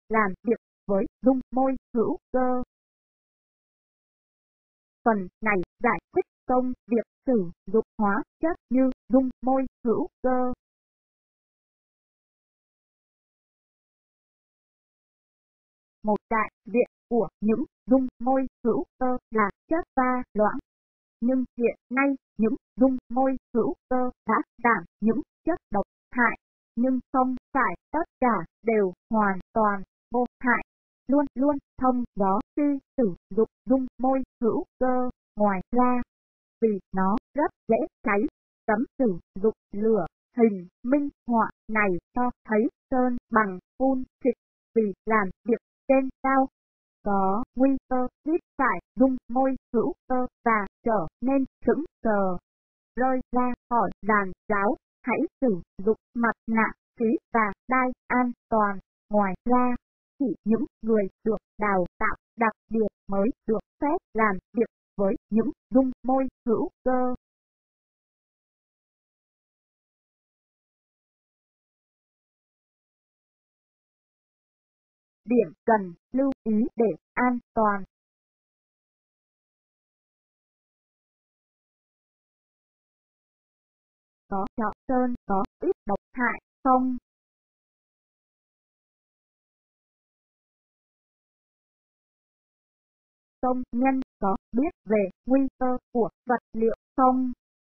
làm việc với dung môi hữu cơ. Phần này giải thích công việc sử dụng hóa chất như dung môi hữu cơ. Một đại diện của những dung môi hữu cơ là chất pha loãng. Nhưng hiện nay những dung môi hữu cơ đã giảm những chất độc hại, nhưng không phải tất cả đều hoàn toàn vô hại. Luôn luôn thông gió khi sử dụng dung môi hữu cơ. Ngoài ra, vì nó rất dễ cháy, cấm sử dụng lửa. Hình minh họa này cho thấy sơn bằng phun xịt vì làm việc trên cao có nguy cơ hít phải dung môi hữu cơ và trở nên sững sờ, rơi ra khỏi giàn giáo. Hãy sử dụng mặt nạ khí và đai an toàn. Ngoài ra, chỉ những người được đào tạo đặc biệt mới được phép làm việc với những dung môi hữu cơ. Điểm cần lưu ý để an toàn. Có chọn sơn có ít độc hại không? Công nhân có biết về nguy cơ của vật liệu không?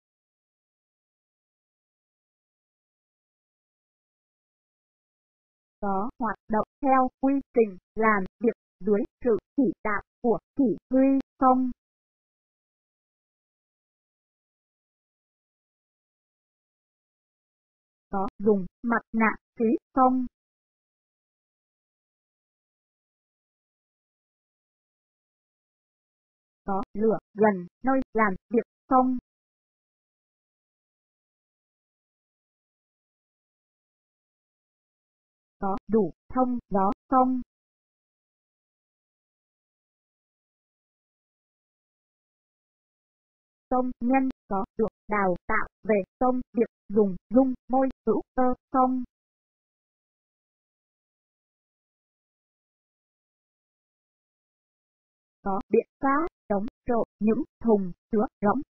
Có hoạt động theo quy trình làm việc dưới sự chỉ đạo của chỉ huy không? Có dùng mặt nạ khí không? Có lửa gần nơi làm việc không? Có đủ thông gió không? Công nhân có được đào tạo về công việc dùng dung môi hữu cơ không? Có biện pháp chống trộm những thùng chứa rỗng